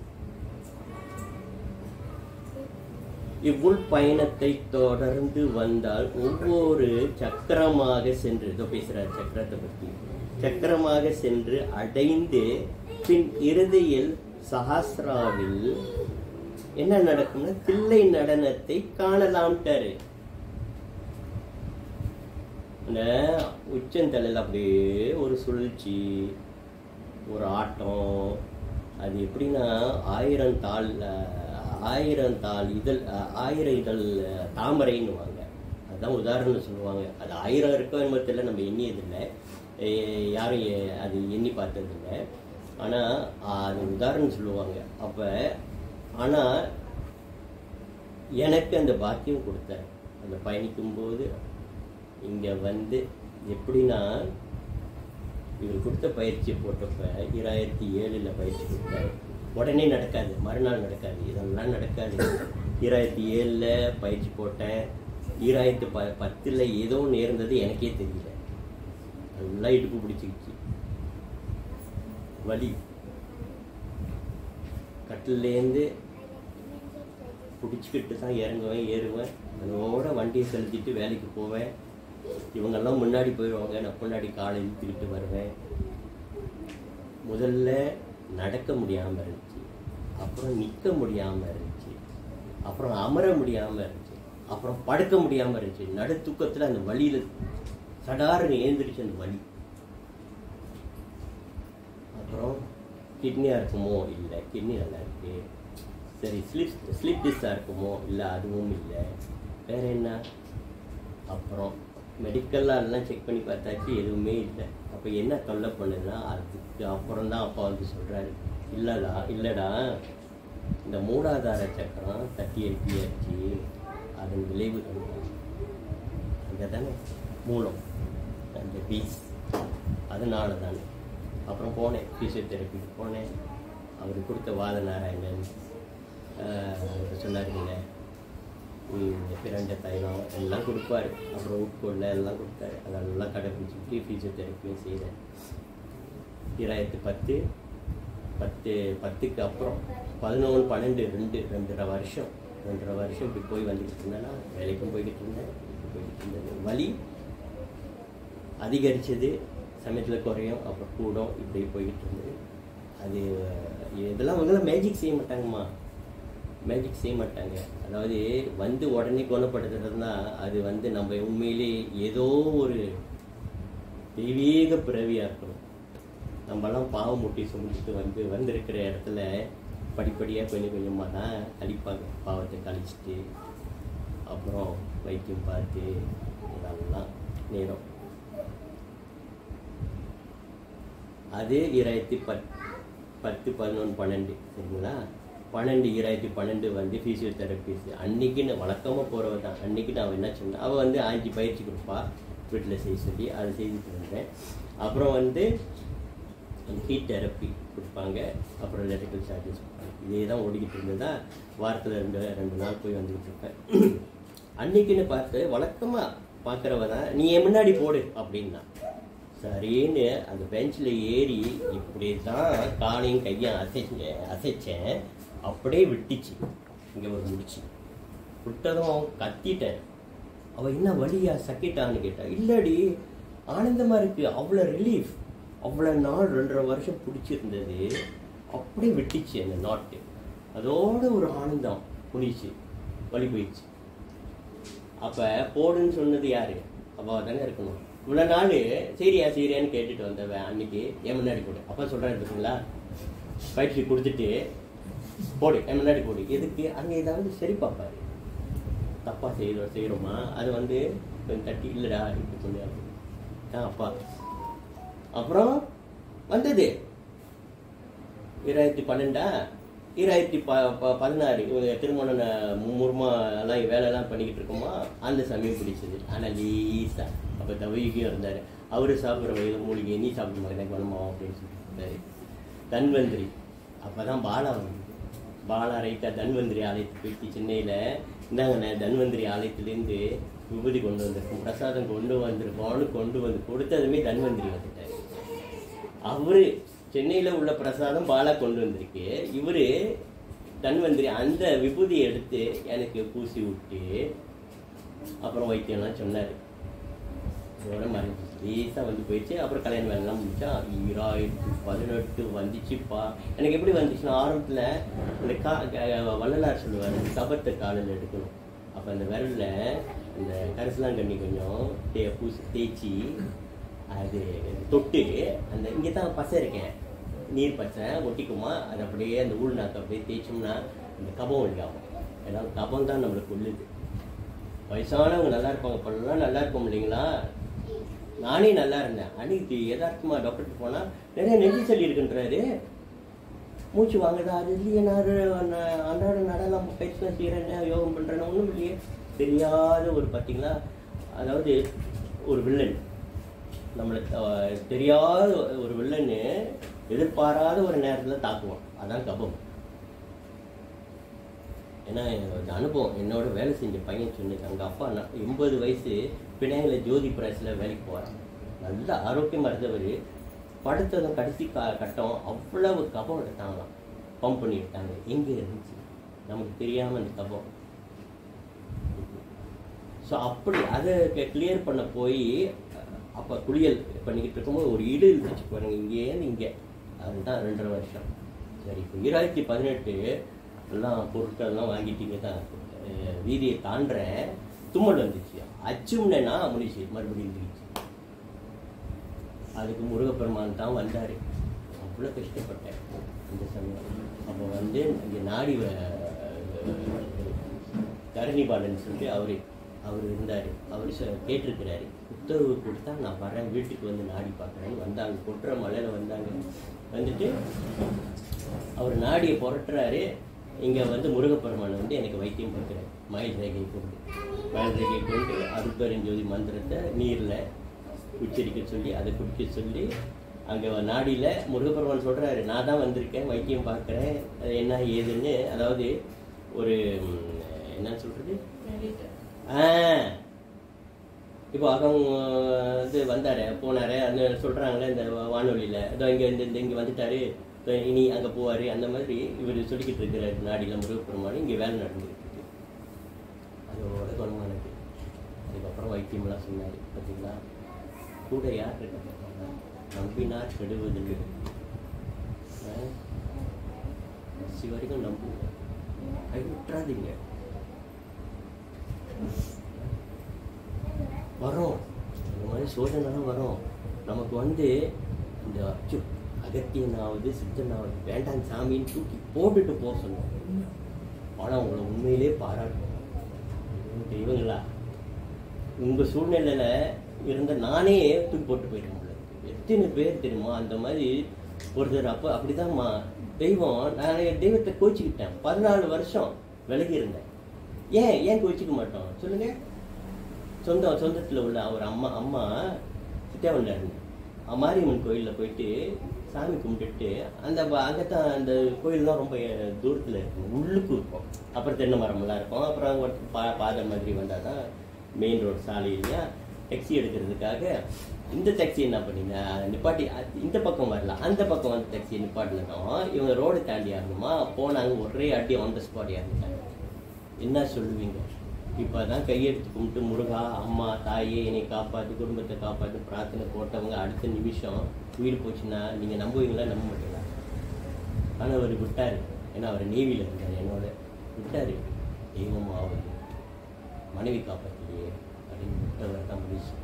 இவ்வுள் பயணத்தை தொடர்ந்து வந்தால் ஒவ்வொரு சக்கரமாக சென்று, இதோ பேசுறார் சக்கரத்தை பற்றி, சக்கரமாக சென்று அடைந்து பின் இறுதியில் சஹஸ்ராவில் என்ன நடக்கும்னா தில்லை நடனத்தை காணலாம்ட்டாரு. அந்த உச்சந்தலையில் அப்படியே ஒரு சுழற்சி, ஒரு ஆட்டம், அது எப்படின்னா ஆயிரம் தாள் ஆயிரம் தாள் இதழ் ஆயிரம் இதழ் தாமரைன்னுவாங்க. அதுதான் உதாரணம் சொல்லுவாங்க. அது ஆயிரம் இருக்கோ என்பதில் நம்ம எண்ணியதில்லை, யாரும் அது எண்ணி பார்த்ததில்லை. ஆனால் அது உதாரணம் சொல்லுவாங்க. அப்போ ஆனால் எனக்கு அந்த பாக்கியம் கொடுத்தார். அந்த பயணிக்கும்போது இங்கே வந்து எப்படின்னா இவர் கொடுத்த பயிற்சியை போட்டப்ப இரண்டாயிரத்தி ஏழில் பயிற்சி கொடுத்தாரு. உடனே நடக்காது, மறுநாள் நடக்காது, இதெல்லாம் நடக்காது. இரண்டாயிரத்தி ஏழில் பயிற்சி போட்டேன். இரண்டாயிரத்தி ப பத்தில் ஏதோ நேர்ந்தது எனக்கே தெரியல. நல்லா இடுப்பு பிடிச்சிக்கிச்சு, வலி. கட்டிலேருந்து பிடிச்சிக்கிட்டு தான் இறங்குவேன், ஏறுவேன். அதோட வண்டியை செலுத்திட்டு வேலைக்கு போவேன். இவங்கெல்லாம் முன்னாடி போயிடுவாங்க, நான் முன்னாடி காலை இழுத்துக்கிட்டு வருவேன். முதல்ல நடக்க முடியாமல் இருந்துச்சு, அப்புறம் நிற்க முடியாமல் இருந்துச்சு, அப்புறம் அமர முடியாமல் இருந்துச்சு, அப்புறம் படுக்க முடியாமல் இருந்துச்சு. நடு தூக்கத்தில் அந்த வலியில் சடாருன்னு ஏந்திரிச்சு அந்த வலி. அப்புறம் கிட்னியாக இருக்குமோ, இல்லை கிட்னி நல்லா இருக்கு. சரி, ஸ்லிப் ஸ்லிப் டிஸ்ஸாக இருக்குமோ, இல்லை அதுவும் இல்லை. வேறு என்ன? அப்புறம் மெடிக்கல்லாம் எல்லாம் செக் பண்ணி பார்த்தாச்சு, எதுவுமே இல்லை. அப்போ என்ன தொல்லை பண்ணுதுன்னா, அதுக்கு அப்புறம் தான் அப்பா வந்து சொல்கிறாரு, இல்லைடா இல்லைடா இந்த மூலாதார சக்கரம் தட்டி எழுப்பியாச்சு, அதன் விளைவுகள் அங்கே தானே மூலம், அந்த பீஸ், அதனால தானே. அப்புறம் போனேன், ஃபிசியோதெரப்பிக்கு போனேன். அவர் கொடுத்த வாத நாராயணன் சொன்னாருங்க, இந்த பிரண்ட தைலம் எல்லாம் கொடுப்பாரு. அப்புறம் உட்கொள்ள எல்லாம் கொடுத்தாரு. அதெல்லாம் கடைப்பிடிச்சிட்டு ஃபிசியோதெரப்பியும் செய்கிறேன். இரண்டாயிரத்தி பத்து பத்து பத்துக்கு அப்புறம் பதினொன்று பன்னெண்டு ரெண்டு ரெண்டரை வருஷம் ரெண்டரை வருஷம் இப்படி போய் வந்துக்கிட்டு இருந்தேன்னா, வேலைக்கும் போய்கிட்டு இருந்தேன், போய்கிட்டு இருந்தது. வலி அதிகரித்தது, சமயத்தில் குறையும், அப்புறம் கூடும், இப்படி போய்கிட்டு இருந்தது. அது இதெல்லாம் அவங்களாம் மேஜிக் செய்ய மாட்டாங்கம்மா, மேஜிக் செய்ய மாட்டாங்க. அதாவது வந்து உடனே குணப்படுத்துறதுனா அது வந்து நம்ம உண்மையிலே ஏதோ ஒரு தெய்வீக பிறவியாக இருக்கணும். நம்மலாம் பாவம் முட்டி சுமந்துட்டு வந்து வந்திருக்கிற இடத்துல படிப்படியாக கொஞ்சம் கொஞ்சமாக தான் கழிப்பாங்க. பாவத்தை கழிச்சிட்டு அப்புறம் வைத்தியம் பார்த்து இதெல்லாம் நேரம். அது இரண்டாயிரத்தி பத் பத்து பதினொன்று பன்னெண்டு சரிங்களா. பன்னெண்டு இரண்டாயிரத்தி பன்னெண்டு வந்து ஃபிசியோதெரபிஸ்ட் அன்றைக்கின்னு வழக்கமாக போகிறவ தான். அன்றைக்கி நான் என்ன சொன்னேன், அவள் வந்து ஆஞ்சி பயிற்சி கொடுப்பா வீட்டில் செய்ய சொல்லி, அதை செய்துட்டு இருந்தேன். அப்புறம் வந்து ஹீட் தெரப்பி கொடுப்பாங்க, அப்புறம் எலக்ட்ரிக்கல் சார்ஜஸ் கொடுப்பாங்க. இதே தான் ஓடிக்கிட்டு இருந்ததா. வாரத்தில் ரெண்டு ரெண்டு நாள் போய் வந்துக்கிட்டு இருப்பேன். அன்றைக்கின்னு பார்த்து வழக்கமாக பார்க்குறவ தான், நீ என் முன்னாடி போடு அப்படின்னா சரின்னு அந்த பெஞ்சில் ஏறி இப்படி தான் காலையும் கையும் அசைச்சேன் அசைச்சேன் அப்படியே விட்டுச்சு. இங்கே ஒரு முடிச்சு விட்டதும் கத்திட்டேன். அவள் என்ன வழியா சக்கிட்டான்னு கேட்டா. இல்லடி ஆனந்தமாக இருக்குது, அவ்வளோ ரிலீஃப். அவ்வளோ நாள் ரெண்டரை வருஷம் பிடிச்சிருந்தது, அப்படியே விட்டுச்சு அந்த நாட்டு. அதோட ஒரு ஆனந்தம் முடிச்சு, வலி போயிடுச்சு. அப்போ போடுன்னு சொன்னது யாரு? அவள் தானே இருக்கணும். இவ்வளோ நாள் சரியா சரியான்னு கேட்டுட்டு வந்தவன் அன்னைக்கு என் முன்னாடி போடு. அப்போ சொல்கிறேன் பார்த்தீங்களா, பயிற்சி கொடுத்துட்டு போடு என் முன்னாடி போடு. எதுக்கு? அங்கே ஏதாவது சரி பார்ப்பாரு, தப்பாக செய்கிறோம் செய்கிறோமா அது வந்து கொஞ்சம் தட்டி இல்லைடா இப்படி சொல்லி தான் அப்பா. அப்புறம் வந்தது இரண்டாயிரத்தி பன்னெண்டா இரண்டாயிரத்தி ப ப பதினாறு இவங்க திருமணம் முருமா எல்லாம் வேலையெல்லாம் பண்ணிக்கிட்டு இருக்கோமா, அந்த சமயம் பிடிச்சது. ஆனால் லீஸா அப்போ தவிக்கும் இருந்தார். அவர் சாப்பிட்ற வயது மூலிகை, நீ சாப்பிட எனக்கு வேணுமா அப்படின்னு சொல்லிட்டு இருந்தார். தன்வந்திரி அப்போ தான் பாலா வந்தது. பாலா ரைட்டாக தன்வந்திரி ஆலயத்துக்கு போயிட்டு சென்னையில் இந்தாங்கண்ணே தன்வந்திரி ஆலயத்துலேருந்து விபூதி கொண்டு வந்திருக்கோம், பிரசாதம் கொண்டு வந்திருக்கோம்னு கொண்டு வந்து கொடுத்ததுமே தன்வந்திரி வந்துட்டார். அவரு சென்னையில் உள்ள பிரசாதம் பாலா கொண்டு வந்திருக்கு, இவர் தன்வந்திரி அந்த விபூதியை எடுத்து எனக்கு பூசி விட்டு அப்புறம் வைத்தியம்லாம் சொன்னார். இதோட மறைஞ்சிச்சு, லேசாக வந்து போயிடுச்சு. அப்புறம் கல்யாண வேலைலாம் முடிச்சா ஈராயிரத்தி பதினெட்டு வந்துச்சுப்பா. எனக்கு எப்படி வந்துச்சுன்னா, ஆரம்பத்தில் இந்த கா வள்ளலார் சொல்லுவார், கபத்தை காலில் எடுக்கணும். அப்போ அந்த விரலில் இந்த கரிசலாங்கண்ணி கொஞ்சம் தே பூசி தேய்ச்சி அது தொட்டு அந்த இங்கே தான் பசை இருக்கேன், நீர் பச்சை ஒட்டிக்குமா, அது அப்படியே அந்த ஊழ்நாக்கு அப்படியே தேய்ச்சோம்னா அந்த கபம் ஒழியாகும். ஏன்னா கபம் தான் நம்மளுக்கு கொள்ளுது. வயசானவங்க நல்லா இருப்பாங்க, இப்பெல்லாம் நல்லா இருப்போம் இல்லைங்களா? நானே நல்லா இருந்தேன். அன்னைக்கு யதார்த்தமா டாக்டர்கிட்ட போனால் நிறைய நெஞ்சு சளி இருக்குன்றாரு. மூச்சு வாங்குதா? அது இல்லையே, நான் அன்றாட நடலாம் பயிற்சிலாம் செய்கிறேன், யோகம் பண்ணுறேன்னு ஒன்றும் இல்லையே. தெரியாத ஒரு பார்த்தீங்களா, அதாவது ஒரு வில்லன், நம்மளுக்கு தெரியாத ஒரு வில்லன்னு எதிர்பாராத ஒரு நேரத்தில் தாக்குவோம். அதான் கபம். ஏன்னா அனுபவம், என்னோட வேலை செஞ்ச பையன் சொன்னது, அங்கே அப்பா எண்பது வயசு பிணையங்கள ஜோதி பிரஸில் வேலைக்கு போகிறான். நல்ல ஆரோக்கியமாக இருந்தவர். படுத்ததும் கடைசி க கட்டம் அவ்வளவு கபம் எடுத்தாங்களாம், பம்ப் பண்ணி எடுத்தாங்க. எங்கே இருந்துச்சு நமக்கு தெரியாமல் அந்த கபம். ஸோ அப்படி அதை கிளியர் பண்ண போய் அப்போ குளியல் பண்ணிக்கிட்டு இருக்கும்போது ஒரு இடு இருந்துச்சு பாருங்க, இங்கேருந்து இங்கே. அதுதான் ரெண்டரை வருஷம். சரி, இப்போ ஈராயிரத்தி பதினெட்டு எல்லாம் பொருட்கள்லாம் வாங்கிட்டீங்க தான், வீதியை தாண்டுறேன், தும்மல் வந்துச்சு. அச்சும்னா முடிச்சு மறுபடியும் இருந்துச்சு. அதுக்கு முருகப்பெருமான் தான் வந்தார். அவ்வளோ கஷ்டப்பட்டேன் இந்த சமயம். அப்போ வந்து இங்கே நாடி தரணிபாலன் சொல்லிட்டு அவர் அவர் இருந்தார். அவர் கேட்டிருக்கிறாரு, உத்தரவு கொடுத்தா நான் வரேன், வீட்டுக்கு வந்து நாடி பார்க்குறேன்னு வந்தாங்க. கொட்டுற மலையில் வந்தாங்க. வந்துட்டு அவர் நாடியை புரட்டுறாரு. இங்கே வந்து முருகப்பெருமான் வந்து எனக்கு வைத்தியம் பார்க்குறாரு. மயில் ரேகை கொண்டு மயில் ரேகை கொண்டு அருட்பெருஞ்சோதி மந்திரத்தை நீரில் உச்சரிக்க சொல்லி அதை குடிக்க சொல்லி அங்கே நாடியில் முருகப்பெருமான் சொல்கிறாரு, நான் தான் வந்திருக்கேன், வைத்தியம் பார்க்குறேன், அது என்ன ஏதுன்னு. அதாவது ஒரு என்ன சொல்கிறது, ஆ இப்போ அவங்க வந்து வந்தார் போனார் அந்த சொல்கிறாங்களே இந்த வானொலியில், அதோ இங்கே இந்த இங்கே வந்துட்டார், இனி அங்கே போவார், அந்த மாதிரி இவர் சொல்லிக்கிட்டு இருக்கிறார். நாடியில் முருகப்பெருமான் இங்கே வேலை நடந்துக்கிட்டு இருக்கு. அதோட குணமானது. அதுக்கப்புறம் வைத்தியமெல்லாம் சொன்னார். பார்த்தீங்களா, கூட யார் இருக்க நம்பினார் கெடுவதில்லை. கடைசி வரைக்கும் நம்புங்க, கை விட்டுறாதீங்க. வரும் இந்த மாதிரி சோதனைலாம் வரும். நமக்கு வந்து இந்த அச்சு அகத்தியனாவது சித்தனாவது வேண்டாம் சாமின்னு தூக்கி போட்டுட்டு போக சொன்னோம். ஆனால் உங்களை உண்மையிலே பாராட்டும். தெய்வங்களா, உங்கள் சூழ்நிலையில் இருந்த நானே தூக்கி போட்டு போயிட்டேன். எத்தனை பேர் தெரியுமா அந்த மாதிரி ஒருத்தர். அப்போ அப்படிதான்மா தெய்வம். நான் தெய்வத்தை கோச்சிக்கிட்டேன். பதினாலு வருஷம் விலகி இருந்தேன். ஏன் ஏன் கோச்சிக்க மாட்டோம் சொல்லுங்க? சொந்த சொந்தத்தில் உள்ள அவர் அம்மா அம்மா சித்தாவண்டில் இருந்தேன். மாரியம்மன் கோயிலில் போயிட்டு சாமி கும்பிட்டுட்டு அந்த அங்கே தான் அந்த கோயிலெலாம் ரொம்ப தூரத்தில் இருக்கும், உள்ளுக்கு இருக்கும். அப்புறம் தென்னை மரமெல்லாம் இருக்கும். அப்புறம் ஒரு பா பாதை மாதிரி வந்தால் தான் மெயின் ரோடு சாலை இல்லையா. டாக்ஸி எடுக்கிறதுக்காக இந்த டாக்ஸி என்ன பண்ணிங்க நிப்பாட்டி இந்த பக்கம் வரல, அந்த பக்கம் வந்து டாக்ஸியை நிப்பாட்டினதும் இவங்க ரோடு தாண்டி ஆகணுமா போனாங்க. ஒரே அடி ஆன் த ஸ்பாட் இறந்துட்டாங்க. என்ன சொல்லுவீங்க? இப்போ தான் கையெடுத்து கும்பிட்டு முருகா அம்மா தாயே என்னை காப்பாற்று, குடும்பத்தை காப்பாற்று பிரார்த்தனை போட்டவங்க அடுத்த நிமிஷம் உயிர் போச்சுன்னா நீங்கள் நம்புவீங்களா நம்ப மாட்டீங்களா? ஆனால் அவர் விட்டார். ஏன்னா அவர் நேவியில் இருந்தார், என்னோட விட்டார். தெய்வமாக ஆகுது, மனைவி காப்பாற்றலையே அப்படின்னு விட்டவர் தான் முடிச்சு.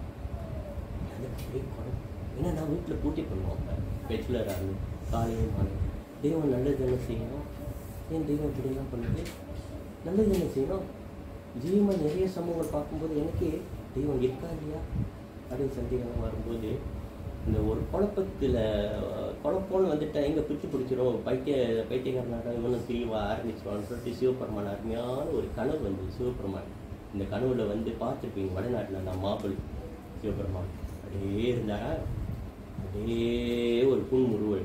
ஏன்னா நான் வீட்டில் பூட்டி பண்ணுவோம், பெச்சுலர் ஆகணும் காலையும் மாணும். தெய்வம் நல்லது என்ன செய்யணும்? ஏன் தெய்வம் இப்படிலாம் பண்ணுது? நல்லது என்ன செய்யணும்? ஜீவன் நிறைய சமூகங்கள் பார்க்கும்போது எனக்கு தெய்வம் இருக்கா இல்லையா அப்படின்னு சந்தேகம் வரும்போது இந்த ஒரு குழப்பத்தில் குழப்பம்னு வந்துட்டா எங்கே பிடிச்சி பிடிச்சிரும், பைத்திய பைத்தியக்காரனாக இவனும் பிரிவா ஆரம்பிச்சிருவான்னு சொல்லிட்டு சிவபெருமான் அருமையான ஒரு கனவு வந்து சிவபெருமான் இந்த கனவுல வந்து பார்த்துருப்பீங்க. வடநாட்டில் நான் மாப்பிள் சிவபெருமான் அப்படியே இருந்தாரா, அப்படியே ஒரு புன்முறுவல்.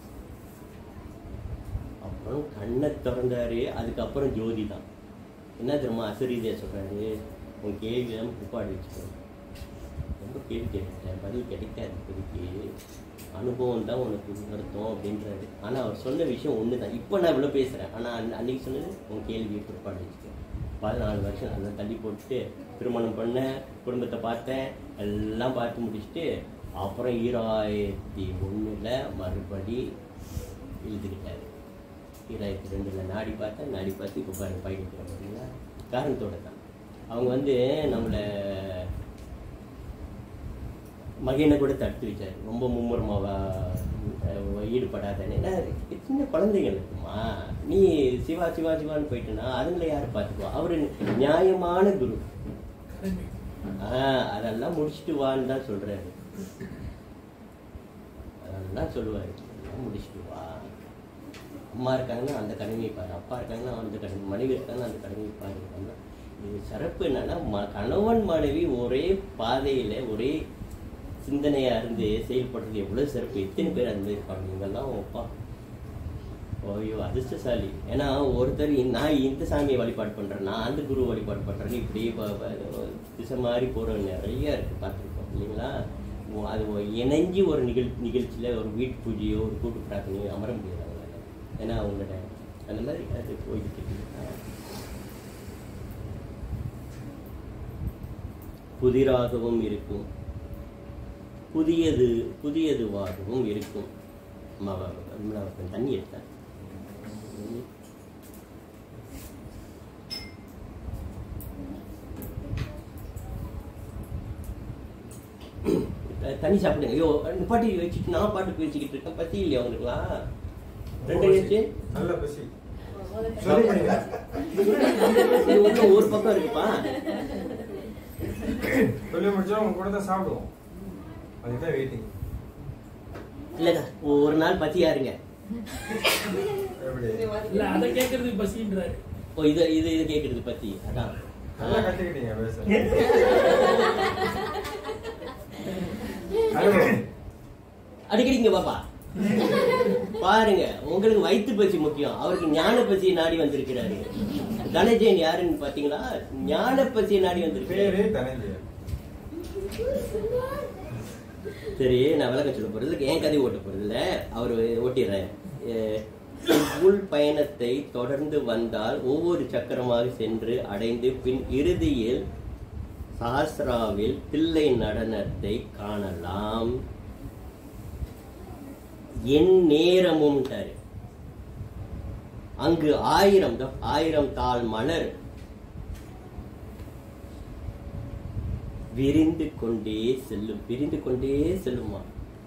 அப்புறம் கண்ணை திறந்தாரு. அதுக்கப்புறம் ஜோதி தான். என்ன தெரியுமா அசரீதியாக சொல்கிறாரு, உன் கேள்வி தான் புப்பாடி வச்சுக்கணும். ரொம்ப கேள்வி கேட்டுட்டேன், பதில் கிடைக்காது இப்போதைக்கு, அனுபவம் தான் உனக்கு நடத்தும் அப்படின்றாரு. ஆனால் அவர் சொன்ன விஷயம் ஒன்று தான். இப்போ நான் இவ்வளோ பேசுகிறேன், ஆனால் அன் அன்றைக்கி சொன்னது உன் கேள்வியை புப்பாடி வச்சுக்கேன். பதினாலு வருஷம் நல்லா தள்ளி போட்டுட்டு திருமணம் பண்ணேன், குடும்பத்தை பார்த்தேன், எல்லாம் பார்த்து முடிச்சுட்டு அப்புறம் ஈராயிரத்தி ஒன்றில் மறுபடி எழுதுக்கிட்டாரு. ஈராயிரத்தி ரெண்டில் நாடி பார்த்தேன், நாடி பார்த்து இப்போ பாருங்க பயணிக்கிறோம் பார்த்தீங்களா. காரணத்தோடு தான் அவங்க வந்து நம்மளை மகையினை கூட தடுத்து வச்சார். ரொம்ப மும்முரமாக ஈடுபடாதேன்னா சின்ன குழந்தைங்களுக்குமா நீ சிவா சிவா சிவான்னு போயிட்டுனா அதுங்களை யாரு பார்த்துக்குவா? அவரு நியாயமான குரு. ஆஹ் அதெல்லாம் முடிச்சுட்டு வான்னு தான் சொல்றாரு. அதெல்லாம் சொல்லுவாரு, முடிச்சுட்டு வா. அம்மா இருக்காங்கன்னா அந்த கடமையை பாரு, அப்பா இருக்காங்கன்னா அந்த கடமை, மனைவி இருக்காங்கன்னா அந்த கடமையை பாரு. இது சிறப்பு என்னன்னா கணவன் மனைவி ஒரே பாதையில ஒரே சிந்தனையா இருந்து செயல்படுறது எவ்வளவு சிறப்பு. எத்தனை பேர் அந்த மாதிரி இருப்பாங்க. இவங்கெல்லாம் அப்பா ஓய்யோ அதிர்ஷ்டசாலி. ஏன்னா ஒருத்தர் நான் இந்த சாமியை வழிபாடு பண்றேன், நான் அந்த குரு வழிபாடு பண்றேன்னு இப்படி திசை மாதிரி போற நிறைய இருக்கு, பார்த்துருக்கோம் இல்லைங்களா? அது இணைஞ்சி ஒரு நிகழ் நிகழ்ச்சியில ஒரு வீட்டு பூஜையோ ஒரு கூட்டு பிரார்த்தனையோ அமர முடியாது அவங்களால. ஏன்னா அவங்களோட அந்த மாதிரி அது போய்கிட்டு புதிராகவும் இருக்கும், புதியது புதியதுவாகவும் இருக்கும். தண்ணி எடுத்தேன். தண்ணி சாப்பிடுங்க. ஐயோ பாட்டி வச்சுட்டு நான் பாட்டு வச்சுக்கிட்டு இருக்கேன். பசி இல்லையா அவங்களுக்குலாம்? ரெண்டு வச்சு நல்ல பசி ஒரு பக்கம் இருக்குப்பா. சொல்லி முடிச்சா உங்க கூட தான் சாப்பிடுவோம். அதுதான் வெயிட்டிங். இல்லடா ஒரு நாள் பசியா இருங்க. இல்ல அத கேக்குறது பசின்றாரு. ஓ இது இது இது கேக்குறது பசி. அதான் நல்லா கத்துக்கிட்டீங்க பேச. அடிக்கடிங்க பாப்பா பாருங்க, உங்களுக்கு வயிற்று பசி முக்கியம், அவருக்கு ஞான பசியை நாடி வந்திருக்கிறாரு. தனஞ்சயன் யாருன்னு பாத்தீங்களா? ஞான பசியை நாடி வந்திருக்காரு. சரி, நான் விளக்கம் சொல்ல போறது ஏன் கதை ஓட்ட போறது இல்ல, அவரு ஓட்டிடுறேன். உள் பயணத்தை தொடர்ந்து வந்தால் ஒவ்வொரு சக்கரமாக சென்று அடைந்து பின் இறுதியில் சாஸ்திராவில் தில்லை நடனத்தை காணலாம். என் நேரமும் அங்கு ஆயிரம் ஆயிரம் தாள் மலர் விரிந்து கொண்டே செல்லும், விரிந்து கொண்டே செல்லுமா.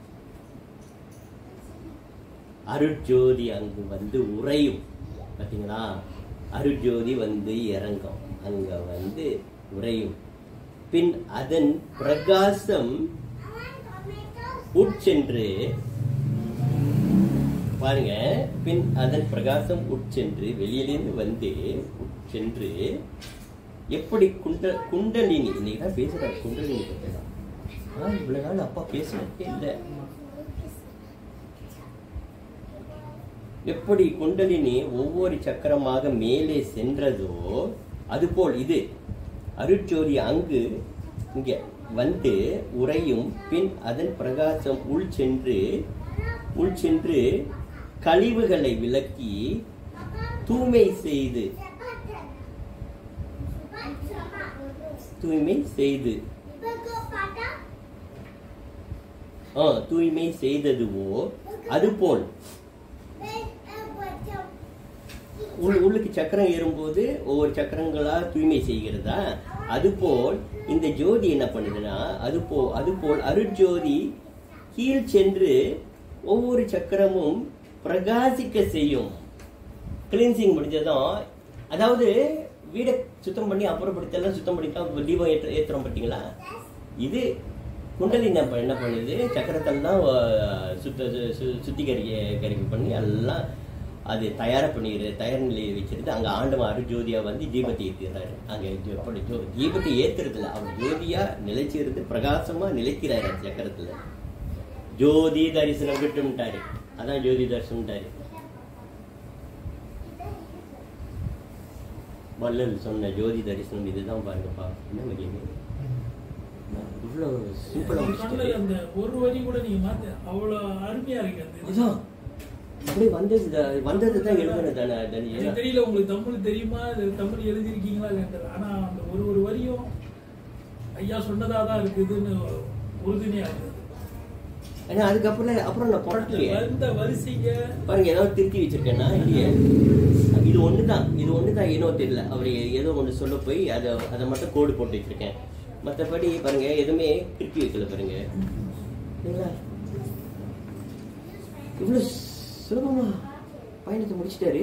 அருட்ஜோதி அங்கு வந்து உறையும். பாத்தீங்களா? அருட்ஜோதி வந்து இறங்கும், அங்க வந்து உறையும். பின் அதன் பிரகாசம் உட்சென்று பாருங்க, பின் அதன் பிரகாசம் உட்சென்று வெளியிலிருந்து வந்து உட்சென்று எப்படி குண்ட குண்டலினி இன்னைக்குதான் பேசுறாரு. குண்டலினி பத்தி இவ்வளவு நாள் அப்பா பேசுறதே இல்லை. எப்படி குண்டலினி ஒவ்வொரு சக்கரமாக மேலே சென்றதோ அதுபோல் இது அருட்ஜோதி அங்கு இங்க வந்து உறையும். பின் அதன் பிரகாசம் உள் சென்று உள் சென்று கழிவுகளை விலக்கி தூய்மை செய்து தூய்மை செய்து தூய்மை செய்ததுவோ அதுபோல் உள்ளுக்கு சக்கரம் ஏறும்போது ஒவ்வொரு சக்கரங்களா தூய்மை செய்கிறதா, அதுபோல் இந்த ஜோதி என்ன பண்ணுதுன்னா அதுபோ அதுபோல் அருட்ஜோதி கீழ் சென்று ஒவ்வொரு சக்கரமும் பிரகாசிக்க செய்யும். கிளீன்சிங் முடிஞ்சதும், அதாவது வீடை சுத்தம் பண்ணி அப்புறப்படுத்தலாம், சுத்தம் பண்ணிக்கலாம், தீபம் ஏற்ற ஏற்றுறோம் பார்த்தீங்களா? இது குண்டலினி என்ன பண்ணுது, சக்கரத்தெல்லாம் சுத்த சுத்திகரிக்க பண்ணி எல்லாம் அது தயார பண்ணிடு தயார் நிலையை வச்சிருந்து அங்கே ஆண்டவன் அருஜோதியா வந்து தீபத்தை ஏற்றுறாரு. அங்கே எப்படி ஜோ தீபத்தை ஏற்றுறதுல அவர் ஜோதியா நிலைச்சிருந்து பிரகாசமா நிலைக்கிறாரு சக்கரத்துல. ஜோதி தரிசனம் விட்டுட்டாரு, அதான் ஜோதி தரிசனம்ட்டாரு. வள்ளல் சொன்ன ஜோதி தரிசனம் இதுதான் பாருங்கப்பா. என்ன மகிமை, இவ்வளவு சிம்பிளா அந்த ஒரு வரி கூட நீங்க மாத்த அவ்வளவு அருமையா இருக்கு. அப்படி வந்தது வந்ததுதான் எழுதுனது தானே. தெரியல உங்களுக்கு தமிழ் தெரியுமா, தமிழ் எழுதிருக்கீங்களா இல்லைன்ற, ஆனா அந்த ஒரு ஒரு வரியும் ஐயா சொன்னதாதான் இருக்குதுன்னு உறுதுணையா இருக்குது. ஏன்னா அதுக்கப்புறம் அப்புறம் நான் புரட்டலையே இந்த வரிசைங்க பாருங்க, ஏதாவது திருத்தி வச்சிருக்கேன்னா இல்லையே. இது ஒண்ணுதான் இது ஒண்ணுதான் ஏனோ தெரியல, அவரு ஏதோ ஒண்ணு சொல்ல போய் அதை அதை மட்டும் கோடு போட்டு வச்சிருக்கேன். மற்றபடி பாருங்க எதுவுமே திருப்பி வைக்கல பாருங்க. இவ்வளவு சுலபமா பயணத்தை முடிச்சிட்டாரு.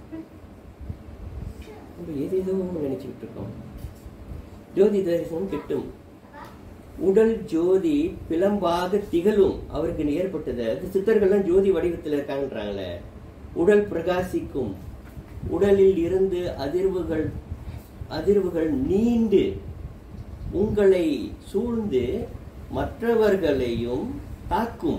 நம்ம ஏதேதோ நினைச்சுக்கிட்டு இருக்கோம். ஜோதி தரிசனம் கிட்டும். உடல் ஜோதி பிளம்பாக திகழும். அவருக்கு ஏற்பட்டது அது சித்தர்கள்லாம் ஜோதி வடிவத்தில் இருக்காங்கன்றாங்களே. உடல் பிரகாசிக்கும். உடலில் இருந்து அதிர்வுகள் அதிர்வுகள் நீண்டு உங்களை சூழ்ந்து மற்றவர்களையும் தாக்கும்.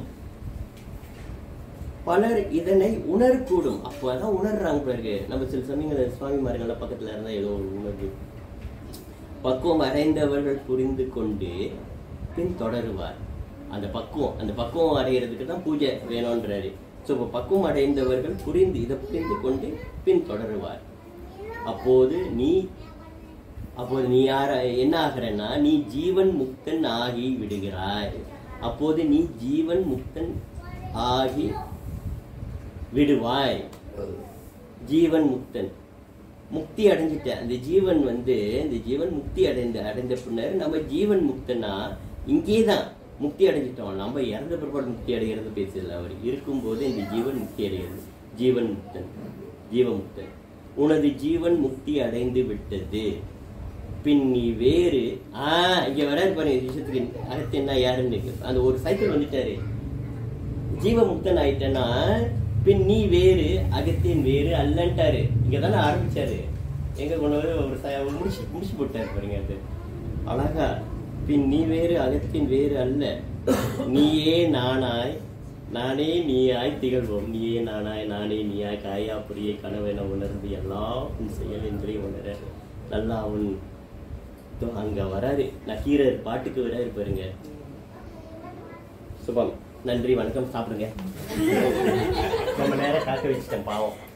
பலர் இதனை உணரக்கூடும். அப்பதான் உணர்றாங்க பிறகு. நம்ம சில சமயங்கள் சுவாமிமார்கள்லாம் பக்கத்துல இருந்தா ஏதோ ஒரு உணர்வு. பக்குவம் அடைந்தவர்கள் புரிந்து கொண்டு பின் தொடருவார். அந்த பக்குவம் அந்த பக்குவம் அடைகிறதுக்கு தான் பூஜை வேணும்ன்றாரு. ஸோ இப்போ பக்குவம் அடைந்தவர்கள் புரிந்து இதை புரிந்து கொண்டு பின் தொடருவார். அப்போது நீ அப்போது நீ யார என்ன ஆகிறன்னா நீ ஜீவன் முக்தன் ஆகி விடுகிறாய். அப்போது நீ ஜீவன் முக்தன் ஆகி விடுவாய். ஜீவன் முக்தன் முக்தி அடைஞ்சிட்ட. அந்த ஜீவன் வந்து இந்த ஜீவன் முக்தி அடைந்த அடைந்த பின்னர் நம்ம ஜீவன் முக்தனா இங்கேதான் முக்தி அடைஞ்சிட்டோம். நம்ம இறந்த பிற்பாடு முக்தி அடைகிறது பேசல. அவர் இருக்கும்போது இந்த ஜீவன் முக்தி அடைகிறது. ஜீவன் முக்தன் ஜீவமுக்தன். உனது ஜீவன் முக்தி அடைந்து விட்டது. பின் நீ வேறு ஆஹ் இங்க வராது பாருங்க விஷயத்துக்கு. அகத்தியன்னா யாருன்னு அந்த ஒரு சைக்கிள் வந்துட்டாரு. ஜீவமுக்தன் ஆயிட்டேன்னா பின் நீ வேறு அகத்தியன் வேறு அல்லன்ட்டாரு. இங்கதானே ஆரம்பிச்சாரு. எங்க கொண்டு ஒரு முடிச்சு முடிச்சு போட்டாரு பாருங்க. அது அழகா பின் நீ வேறு அகத்தின் வேறு அல்ல. நீயே நானாய் நானே நீயாய் திகழ்வோம். நீயே நானாய் நானே நீயாய் காயா புரிய கனவென உணர்ந்து எல்லாம் உன் செயல் என்றே உணர நல்லா அவன் அங்க வராரு. நக்கீரர் பாட்டுக்கு வராரு பாருங்க. சுபம். நன்றி, வணக்கம். சாப்பிடுங்க. ரொம்ப நேரம் காக்க வச்சுட்டேன் பாவம்.